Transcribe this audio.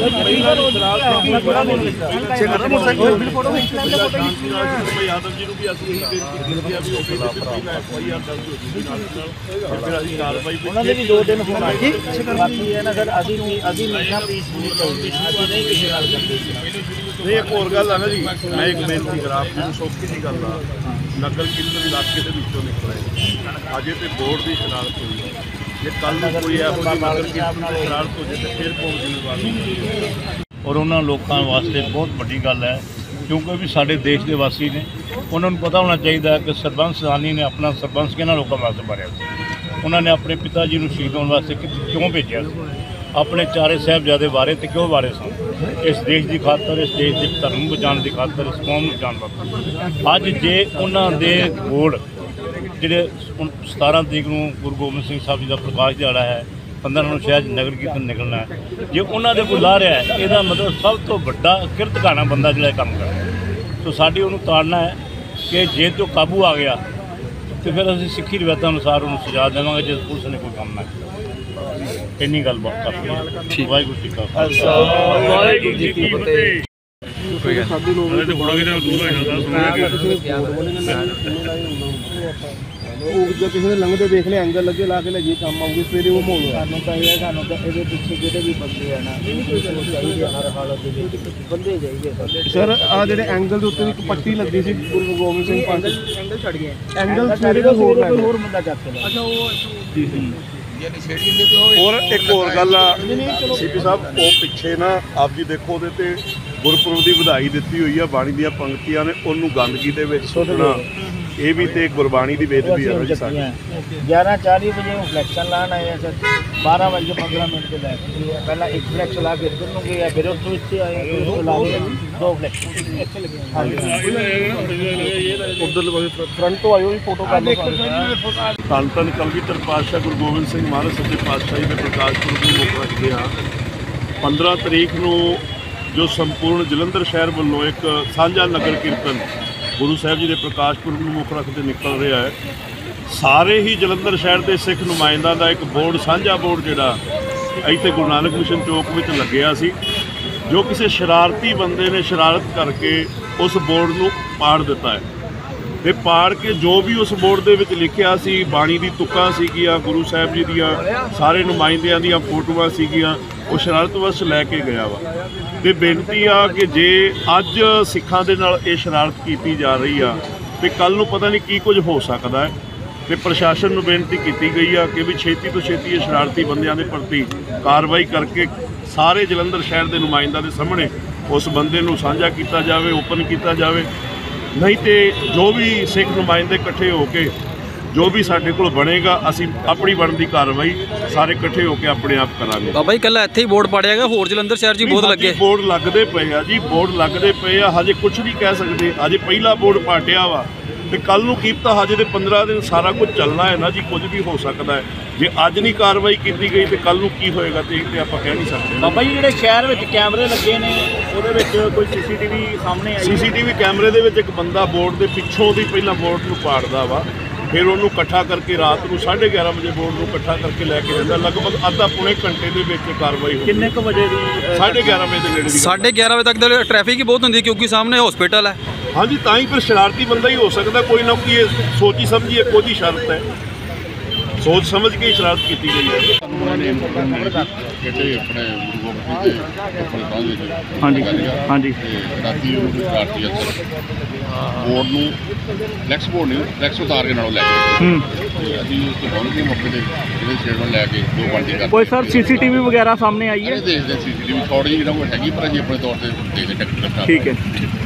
यादव जी भी ਅਸੀਂ कार्रवाई उन्होंने भी 2 दिन फोन आए बाकी है ना सर अभी मीठा पीस नहीं एक और गल है ना जी मैं एक बेनती करा आपको सौखी की गल नगर कीर्तन इलाके के विचों निकले अजे तो बोर्ड की शरारत हुई जे कल कोई यहो जी नगर कीर्तन की शरारत हो जाए तो फिर कौन जिम्मेवार और उन्होंने लोगों वास्ते बहुत बड़ी गल है क्योंकि भी साढ़े देश के वासी ने उन्होंने पता होना चाहिए कि सरबंस सैलानी ने अपना सरबंस किन्होंने लोगों वास्ते भरिया उन्होंने अपने पिता जी को शहीद होने वास्ते क्यों भेजा अपने चारे साहबजादे बारे तो क्यों बारे सन इस देश की खातर इस देश के धर्म बचाने की खातर इस कौम बचाने वास्ते अज जे उन्होंने बोर्ड जोड़े 17 तरीक को गुरु गोबिंद सिंह साहब जी का प्रकाश दिहाड़ा है 15 ਨੂੰ शायद नगर कीर्तन निकलना है जे उन्होंने कोई ला रहा है यदा मतलब सब तो बड़ा किरतकाना बंदा जो काम कर तो साड़ी उन्होंने ताड़ना है कि जे तो काबू आ गया तो फिर असं सिक्खी रिवायतों अनुसार उन्होंने सजा देवांगे जो पुलिस ने कोई काम ना किया इन्नी गल काफ़ी वाहिगुरू जी का खालसा वाहिगुरू जी की फतेह किसी ने लंघते देख ले एंगल लगे ला के लगे काम आऊगी फिर वो मोड़ ये पिछे जो भी बंदे है ना चाहिए हर हालत बंदे चाहिए सर आ जो एंगल के उत्ते एक पट्टी लगी सी गुरु गोबिंद सिंह पास एंगल छड़ गया एंगल सारे होर बंदा चक के अच्छा वो जी और एक और गल सीपी साहब वो पिछे ना आप जी देखो गुरपुरब की बधाई दी हुई है बाणी दी पंक्तियां ने उन्होंने गंदगी के सुटना ये भी तो एक गुरबाणी की बेदबी है जी साडी 11:40 बजे फ्लैक्शन लान आए सर 12:15 के बैठ पहला एक फ्लैक्स ला के इधर को गया फिर उस इतने आए ला के 2 फ्लैक्स उधर फ्रंट तो आयो फोटो कर लो धन धन कलगीधर पातशाह गुरु गोबिंद सिंह महाराज सच्चे पातशाही के प्रकाश पुरब ਨੂੰ ਮੁੱਖ ਰੱਖਦੇ ਹਾਂ 15 तरीक ਨੂੰ जो संपूर्ण जलंधर शहर वालों एक साझा नगर कीर्तन गुरु साहब जी के प्रकाश पुरब ਨੂੰ ਮੁੱਖ ਰੱਖਦੇ निकल रहा है सारे ही जलंधर शहर के सिख नुमाइंदा का एक बोर्ड साझा बोर्ड जोड़ा इतने गुरु नानक मिशन चौक में लग्या सी जो किसी शरारती बंदे ने शरारत करके उस बोर्ड को पाड़ दिता है तो पाड़ के जो भी उस बोर्ड के लिखिया सी बाणी की तुक्कां सीगियां गुरु साहब जी दियां सारे नुमाइंदियां दियां फोटोआं सीगियां वो शरारत वश लैके गया वा तो बेनती आ कि जे अज सिखां दे नाल ये शरारत की जा रही आ तो कल नूं पता नहीं की कुछ हो सकता है तो प्रशासन नूं बेनती की गई है कि भी छेती तो छेती ये शरारती बंदियां दे प्रति कार्रवाई करके सारे जलंधर शहर के नुमाइंदा के सामने उस बंदे नूं साझा किया जाए ओपन किया जाए नहीं तो जो भी सिख नुमाइंदे इकट्ठे होकर जो भी साढ़े को बनेगा असी अपनी बनती कार्रवाई सारे इकट्ठे होकर अपने आप करांगे बाबा जी कल इत्थे ही बोर्ड पाड़ियागा होर जलंधर शहर जी बहुत लगे बोर्ड लगते पे आ जी बोर्ड लगते पे आ हजे कुछ नहीं कह सकते अजे पहला बोर्ड पाटिया वा तो कल नूं कीता हजे तो 15 दिन सारा कुछ चलना है ना जी कुछ भी हो सकता है जे अज नहीं कार्रवाई की गई तो कल नूं की होएगा तो ये आप कह नहीं सकते बाबा जी जो शहर में कैमरे लगे ने वो कोई CCTV सामने आई CCTV कैमरे दे विच एक बंदा बोर्ड के पिछों की पहला बोर्ड को पाड़दा वा फिर उन्होंने इकट्ठा करके रात को 11:30 बजे बोर्ड को इकट्ठा करके लैके जाता लगभग आधा पौने घंटे के कार्रवाई हो किन्ने बजे 11:30 बजे के 11:30 बजे तक ट्रैफिक ही बहुत होंगी क्योंकि सामने हॉस्पिटल है हाँ जी तां ही फिर शरारती बंदा ही हो सकता कोई ना कोई सोची समझिए कोई शर्त है सोच समझ के ही शरारत की गई है हाँ जी हाँ जी बोर्ड ਨੂੰ ਫਲੈਕਸ ਬੋਰਡ ਨਹੀਂ ਫਲੈਕਸ ਉਤਾਰ ਕੇ ਨਾਲੋਂ ਲੈ ਕੇ ਅਸੀਂ ਉਸ ਤੋਂ ਬਾਅਦ ਦੇ ਮੌਕੇ ਤੇ ਜਿਹੜੇ ਸਟੇਟਮੈਂਟ ਲੈ ਕੇ ਦੋ ਬੰਦੀ ਕਰ ਕੋਈ ਸਰ CCTV ਵਗੈਰਾ ਸਾਹਮਣੇ ਆਈ ਹੈ ਦੇਖਦੇ CCTV ਥੋੜੀ ਜਿਹੀ ਨਾ ਹੈਗੀ ਪਰ ਅਸੀਂ ਆਪਣੇ ਤੌਰ ਤੇ ਦੇਖਦੇ ਟੈਕਨੀਕਲ ਠੀਕ ਹੈ